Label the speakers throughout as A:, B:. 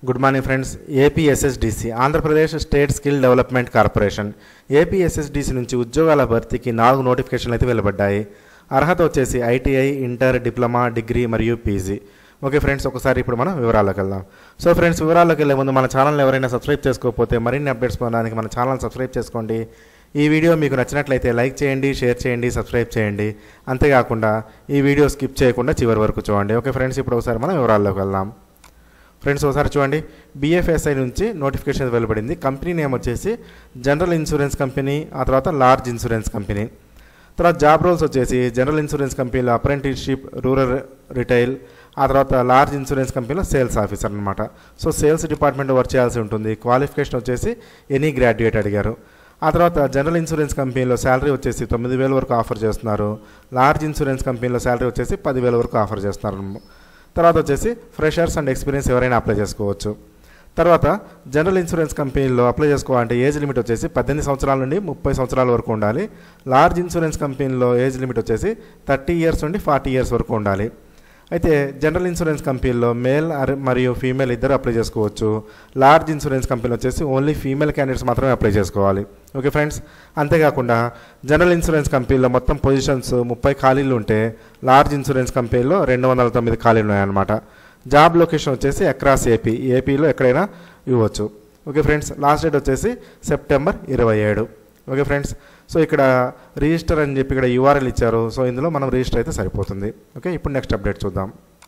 A: Good morning friends. APSSDC Andhra Pradesh state skill development corporation APSSDC నుంచి ఉద్యోగాల భర్తీకి 4 నోటిఫికేషన్లు అయితే వెలువడ్డాయి. అర్హత వచ్చేసి ఐటీఐ, ఇంటర్, డిప్లొమా, డిగ్రీ మరియు పీజీ. ఓకే ఫ్రెండ్స్, ఒకసారి ఇప్పుడు మనం వివరాల్లోకి వెళ్దాం. సో ఫ్రెండ్స్, వివరాల్లోకి వెళ్ళే ముందు మన ఛానల్ని ఎవరైనా సబ్స్క్రైబ్ చేసుకోకపోతే మరిన్ని అప్డేట్స్ పొందడానికి మన ఛానల్ సబ్స్క్రైబ్ చేసుకోండి. ఈ వీడియో మీకు నచ్చినట్లయితే లైక్ చేయండి, షేర్ చేయండి, సబ్స్క్రైబ్ చేయండి. అంతేకాకుండా ఈ వీడియో స్కిప్ చేయకుండా చివరి వరకు చూడండి. ఓకే ఫ్రెండ్స్, ఇప్పుడు ఒకసారి మనం వివరాల్లోకి వెళ్దాం. ఫ్రెండ్స్, ఒకసారి చూడండి. బిఎఫ్ఎస్ఐ నుంచి నోటిఫికేషన్ వెలువడింది. కంపెనీ నేమ్ వచ్చేసి జనరల్ ఇన్సూరెన్స్ కంపెనీ, ఆ తర్వాత లార్జ్ ఇన్సూరెన్స్ కంపెనీ. తర్వాత జాబ్ రోల్స్ వచ్చేసి జనరల్ ఇన్సూరెన్స్ కంపెనీలో అప్రెంటిస్షిప్, రూరల్ రిటైల్, ఆ తర్వాత లార్జ్ ఇన్సూరెన్స్ కంపెనీలో సేల్స్ ఆఫీసర్ అనమాట. సో సేల్స్ డిపార్ట్మెంట్లో వర్క్ చేయాల్సి ఉంటుంది. క్వాలిఫికేషన్ వచ్చేసి ఎనీ గ్రాడ్యుయేట్ అడిగారు. ఆ తర్వాత జనరల్ ఇన్సూరెన్స్ కంపెనీలో శాలరీ వచ్చేసి 9,000 వరకు ఆఫర్ చేస్తున్నారు. లార్జ్ ఇన్సూరెన్స్ కంపెనీలో శాలరీ వచ్చేసి 10,000 వరకు ఆఫర్ చేస్తున్నారు. తర్వాత వచ్చేసి ఫ్రెషర్స్ అండ్ ఎక్స్పీరియన్స్ ఎవరైనా అప్లై చేసుకోవచ్చు. తర్వాత జనరల్ ఇన్సూరెన్స్ కంపెనీలో అప్లై చేసుకోవాలంటే ఏజ్ లిమిట్ వచ్చేసి 18 సంవత్సరాల నుండి 30 సంవత్సరాల వరకు ఉండాలి. లార్జ్ ఇన్సూరెన్స్ కంపెనీలో ఏజ్ లిమిట్ వచ్చేసి 30 ఇయర్స్ నుండి 40 ఇయర్స్ వరకు ఉండాలి. అయితే జనరల్ ఇన్సూరెన్స్ కంపెనీలో మేల్ మరియు ఫీమేల్ ఇద్దరు అప్లై చేసుకోవచ్చు. లార్జ్ ఇన్సూరెన్స్ కంపెనీలో వచ్చేసి ఓన్లీ ఫీమేల్ క్యాండిడేట్స్ మాత్రమే అప్లై చేసుకోవాలి. ఓకే ఫ్రెండ్స్, అంతేకాకుండా జనరల్ ఇన్సూరెన్స్ కంపెనీలో మొత్తం పొజిషన్స్ 30 ఖాళీలు ఉంటే లార్జ్ ఇన్సూరెన్స్ కంపెనీలో 209 ఖాళీలు ఉన్నాయన్నమాట. జాబ్ లొకేషన్ వచ్చేసి అక్రాస్ ఏపీలో ఎక్కడైనా ఇవ్వచ్చు. ఓకే ఫ్రెండ్స్, లాస్ట్ డేట్ వచ్చేసి సెప్టెంబర్ 27. ఓకే ఫ్రెండ్స్, సో ఇక్కడ రిజిస్టర్ అని చెప్పి ఇక్కడ యూఆర్ఎల్ ఇచ్చారు. సో ఇందులో మనం రిజిస్టర్ అయితే సరిపోతుంది. ఓకే, ఇప్పుడు నెక్స్ట్ అప్డేట్ చూద్దాం.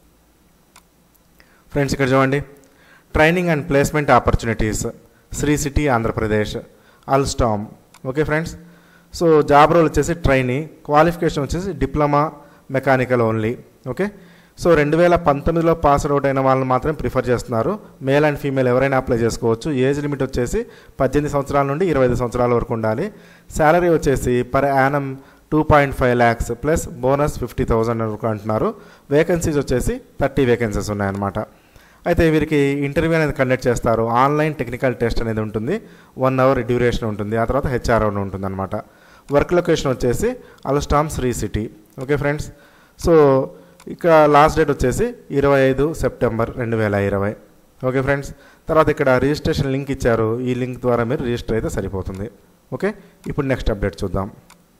A: ఫ్రెండ్స్, ఇక్కడ చూడండి. Training and placement opportunities, Sri City Andhra Pradesh, Alstom. Okay friends, so job role వచ్చేసి ట్రైనీ, క్వాలిఫికేషన్ వచ్చేసి diploma mechanical only. Okay, so 2019లో పాస్ అవుట్ అయిన వాళ్ళని మాత్రమే ప్రిఫర్ చేస్తున్నారు. మేల్ అండ్ ఫీమేల్ ఎవరైనా అప్లై చేసుకోవచ్చు. ఏజ్ లిమిట్ వచ్చేసి 18 సంవత్సరాల నుండి 25 సంవత్సరాల వరకు ఉండాలి. శాలరీ వచ్చేసి per annum 2.5 lakhs plus bonus 50,000 వరకు అంటున్నారు. వేకెన్సీస్ వచ్చేసి 30 వేకెన్సీస్ ఉన్నాయన్నమాట. అయితే వీరికి ఇంటర్వ్యూ అనేది కండక్ట్ చేస్తారు. ఆన్లైన్ టెక్నికల్ టెస్ట్ అనేది ఉంటుంది. 1 hour డ్యూరేషన్ ఉంటుంది. ఆ తర్వాత హెచ్ఆర్ రౌండ్ ఉంటుంది అనమాట. వర్క్ లొకేషన్ వచ్చేసి Alstom Sri City. Okay friends, so ఇక లాస్ట్ డేట్ వచ్చేసి 25 సెప్టెంబర్ 2020. ఓకే ఫ్రెండ్స్, తర్వాత ఇక్కడ రిజిస్ట్రేషన్ లింక్ ఇచ్చారు. ఈ లింక్ ద్వారా మీరు రిజిస్టర్ అయితే సరిపోతుంది. ఓకే, ఇప్పుడు నెక్స్ట్ అప్డేట్ చూద్దాం.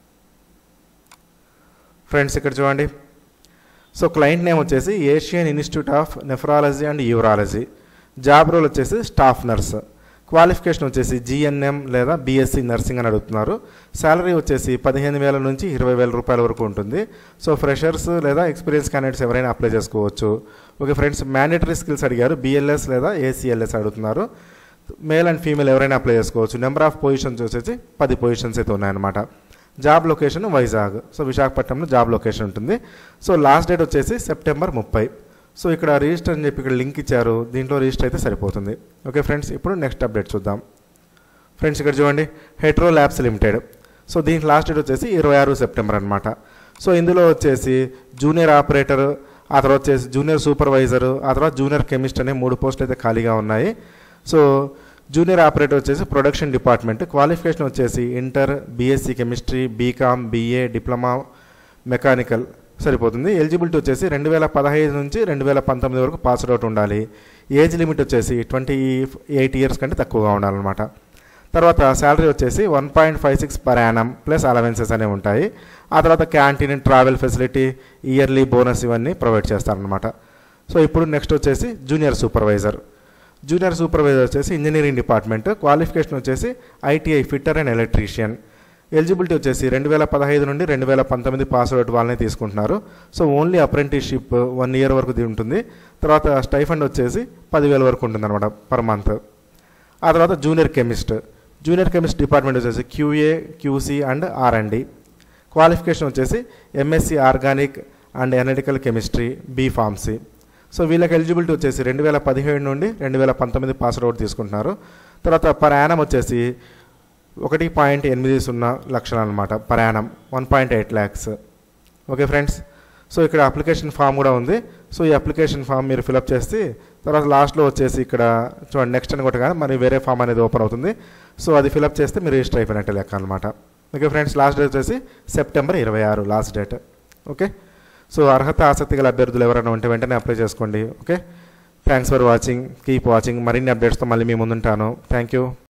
A: ఫ్రెండ్స్, ఇక్కడ చూడండి. సో క్లయింట్ నేమ్ వచ్చేసి Asian institute of nephrology and urology. Job role వచ్చేసి స్టాఫ్ నర్స్. క్వాలిఫికేషన్ వచ్చేసి జిఎన్ఎం లేదా బీఎస్సీ నర్సింగ్ అని అడుగుతున్నారు. శాలరీ వచ్చేసి 15,000 నుంచి 20,000 రూపాయల వరకు ఉంటుంది. సో ఫ్రెషర్స్ లేదా ఎక్స్పీరియన్స్ క్యాండిడేట్స్ ఎవరైనా అప్లై చేసుకోవచ్చు. ఓకే ఫ్రెండ్స్, మ్యాండేటరీ స్కిల్స్ అడిగారు. బిఎల్ఎస్ లేదా ఏసీఎల్ఎస్ అడుగుతున్నారు. మేల్ అండ్ ఫీమేల్ ఎవరైనా అప్లై చేసుకోవచ్చు. నెంబర్ ఆఫ్ పొజిషన్స్ వచ్చేసి 10 పొజిషన్స్ అయితే ఉన్నాయన్నమాట. Job location Vizag. సో విశాఖపట్నంలో జాబ్ లొకేషన్ ఉంటుంది. సో లాస్ట్ డేట్ వచ్చేసి సెప్టెంబర్ 30. సో ఇక్కడ రిజిస్టర్ అని చెప్పి ఇక్కడ లింక్ ఇచ్చారు. దీంట్లో రిజిస్టర్ అయితే సరిపోతుంది. ఓకే ఫ్రెండ్స్, ఇప్పుడు నెక్స్ట్ అప్డేట్ చూద్దాం. ఫ్రెండ్స్, ఇక్కడ చూడండి. Hetero labs limited. సో దీనికి లాస్ట్ డేట్ వచ్చేసి 26 సెప్టెంబర్ అనమాట. సో ఇందులో వచ్చేసి జూనియర్ ఆపరేటర్, ఆ తర్వాత వచ్చేసి జూనియర్ సూపర్వైజర్, ఆ తర్వాత జూనియర్ కెమిస్ట్ అనే 3 పోస్టులు అయితే ఖాళీగా ఉన్నాయి. సో జూనియర్ ఆపరేటర్ వచ్చేసి ప్రొడక్షన్ డిపార్ట్మెంట్. క్వాలిఫికేషన్ వచ్చేసి inter, BSc chemistry, BCom, BA, diploma mechanical సరిపోతుంది. ఎలిజిబిలిటీ వచ్చేసి 2015 నుంచి 2019 వరకు పాస్ అవుట్ ఉండాలి. ఏజ్ లిమిట్ వచ్చేసి 28 ఇయర్స్ కంటే తక్కువగా ఉండాలన్నమాట. తర్వాత శాలరీ వచ్చేసి 1.56 పర్ యానం ప్లస్ అలవెన్సెస్ అనేవి ఉంటాయి. ఆ తర్వాత canteen, travel facility, yearly bonus ఇవన్నీ ప్రొవైడ్ చేస్తారనమాట. సో ఇప్పుడు నెక్స్ట్ వచ్చేసి జూనియర్ సూపర్వైజర్. జూనియర్ సూపర్వైజర్ వచ్చేసి ఇంజనీరింగ్ డిపార్ట్మెంట్. క్వాలిఫికేషన్ వచ్చేసి ITI fitter and electrician. Eligibility వచ్చేసి 2015 నుండి 2019 పాస్ అవుట్ వాళ్ళని తీసుకుంటున్నారు. సో ఓన్లీ అప్రెంటిస్షిప్ 1 year వరకు ఉంటుంది. తర్వాత స్టైఫండ్ వచ్చేసి 10,000 వరకు ఉంటుంది అనమాట పర్ మంత్. ఆ తర్వాత junior chemist. Junior chemist department వచ్చేసి QA, QC and R&D. Qualification వచ్చేసి MSc organic and analytical chemistry, B pharmacy. So వీళ్ళకి ఎలిజిబిలిటీ వచ్చేసి 2017 నుండి 2019 పాస్ అవుట్ తీసుకుంటున్నారు. తర్వాత పర్ యానం వచ్చేసి 1.80 లక్షలు అనమాట. Per annum 1.8 lakhs. Okay friends, so ఇక్కడ అప్లికేషన్ ఫామ్ కూడా ఉంది. సో ఈ అప్లికేషన్ ఫామ్ మీరు ఫిలప్ చేసి తర్వాత లాస్ట్లో వచ్చేసి ఇక్కడ చూడండి నెక్స్ట్ అని కొట్టగానే మరి వేరే ఫామ్ అనేది ఓపెన్ అవుతుంది. సో అది ఫిలప్ చేస్తే మీరు రిజిస్టర్ అయిపోయినట్టే లెక్క అనమాట. ఓకే ఫ్రెండ్స్, లాస్ట్ డేట్ వచ్చేసి September 26 last date. Okay, so అర్హత ఆసక్తి గల అభ్యర్థులు ఎవరైనా ఉంటే వెంటనే అప్లై చేసుకోండి. Okay, thanks for watching, keep watching. మరిన్ని అప్డేట్స్తో మళ్ళీ మీ ముందుంటాను. Thank you.